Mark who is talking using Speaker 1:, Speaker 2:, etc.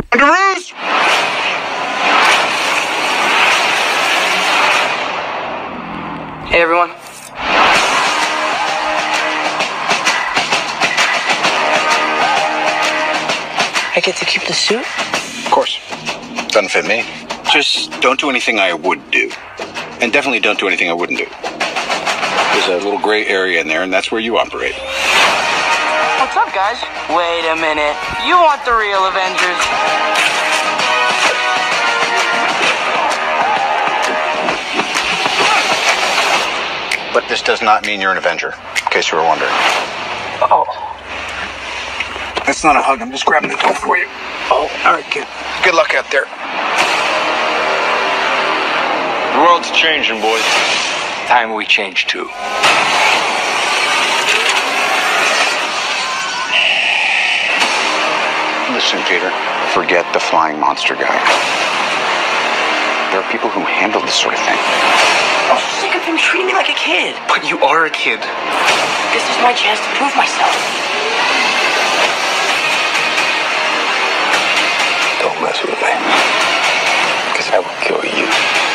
Speaker 1: Underoos!
Speaker 2: Hey, everyone. I get to keep the suit?
Speaker 1: Of course. Doesn't fit me. Just don't do anything I would do. And definitely don't do anything I wouldn't do. There's a little gray area in there, and that's where you operate.
Speaker 2: What's up, guys? Wait a minute. You want the real Avengers?
Speaker 1: But this does not mean you're an Avenger, in case you were wondering.
Speaker 2: Oh.
Speaker 1: That's not a hug. I'm just grabbing the door for you.
Speaker 2: Oh, all right, kid.
Speaker 1: Good luck out there.
Speaker 3: The world's changing, boys.
Speaker 4: Time we change too.
Speaker 1: Listen, Peter. Forget the flying monster guy. There are people who handle this sort of thing.
Speaker 2: I'm sick of him treating me like a kid.
Speaker 4: But you are a kid.
Speaker 2: This is my chance to prove myself.
Speaker 4: Don't mess with me. Because I will kill you.